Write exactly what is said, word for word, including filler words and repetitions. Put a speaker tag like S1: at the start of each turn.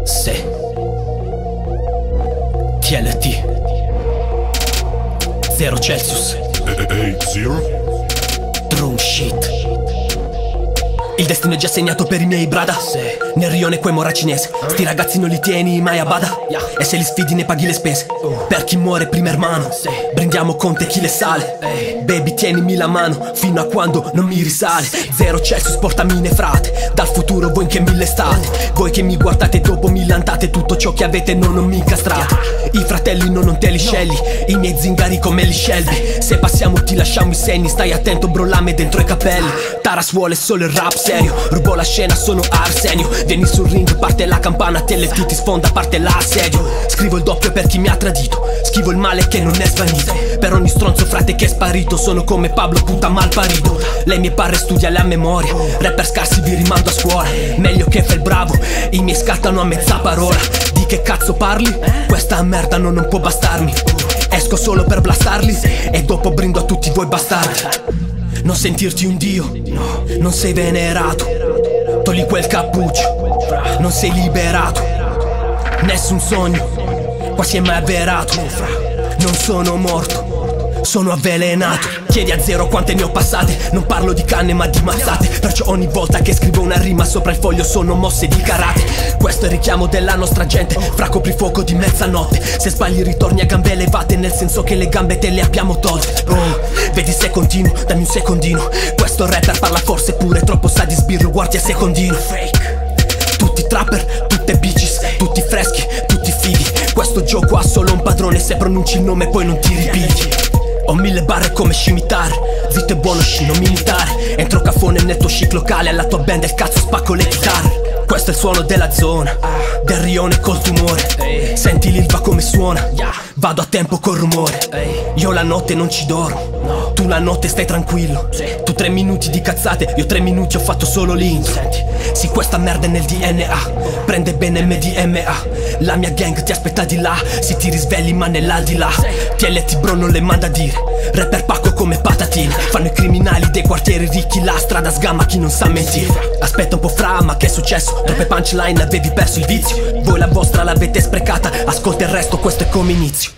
S1: Se T L T Zero Celsius
S2: Ehi, Zero?
S1: True shit. Il destino è già segnato per i miei brada. Se nel rione quei mora cinese. Sti ragazzi non li tieni mai a bada. E se li sfidi ne paghi le spese. Per chi muore prima hermano. Brindiamo con tequila e sale. Baby tienimi la mano fino a quando non mi risale. Zero Celsius portami nefrate. Dal futuro voi che mille state. Voi che mi guardate dopo mi lantate. Tutto ciò che avete non, non mi incastrate. I fratelli non, non te li scegli. I miei zingari come li scelvi. Se passiamo ti lasciamo i segni. Stai attento bro, lame dentro i capelli. Taras vuole solo il rap serio. Rubo la scena, sono Arsenio. Vieni sul ring, parte la campana. T L T ti sfonda, parte l'assedio. Scrivo il doppio per chi mi ha tradito. Schivo il male che non è svanito. Per ogni stronzo frate che è sparito. Sono come Pablo, puta mal parito. Lei mi pare studia la memoria. Rapper scarsi vi rimando a scuola. Meglio che fai il bravo. I miei scattano a mezza parola. Di che cazzo parli? Questa merda no, non può bastarmi. Esco solo per blastarli. E dopo brindo a tutti voi bastardi. Non sentirti un dio, non sei venerato. Togli quel cappuccio, non sei liberato. Nessun sogno, quasi è mai avverato. Non sono morto, sono avvelenato. Chiedi a Zero quante ne ho passate. Non parlo di canne ma di mazzate. Perciò ogni volta che scrivo una rima sopra il foglio sono mosse di karate. Questo è il richiamo della nostra gente. Fra coprifuoco di mezzanotte. Se sbagli ritorni a gambe elevate. Nel senso che le gambe te le abbiamo tolte. Oh, vedi se continuo, dammi un secondino. Questo rapper parla forse pure troppo, sa di sbirro, guardi a secondino. Tutti trapper, tutte bitches, tutti freschi, tutti fighi. Questo gioco ha solo un padrone. Se pronunci il nome poi non ti ripigli. Ho mille barre come scimitare. Zitto e buono scino militare. Entro cafone nel tuo chic locale. Alla tua band del cazzo spacco le chitarre. Questo è il suono della zona, del rione col tumore. Senti l'Ilva come suona. Vado a tempo col rumore. Io la notte non ci dormo. Tu la notte stai tranquillo. Tu tre minuti di cazzate, io tre minuti ho fatto solo l'intro. Sì, questa merda è nel D N A. Prende bene M D M A. La mia gang ti aspetta di là. Se ti risvegli ma nell'aldilà. T L T bro non le manda a dire. Rapper pacco come patatine. Fanno i criminali dei quartieri ricchi. La strada sgamma chi non sa mentire. Aspetta un po' fra, ma che è successo? Troppe punchline, avevi perso il vizio. Voi la vostra l'avete sprecata. Ascolta il resto, questo è come inizio.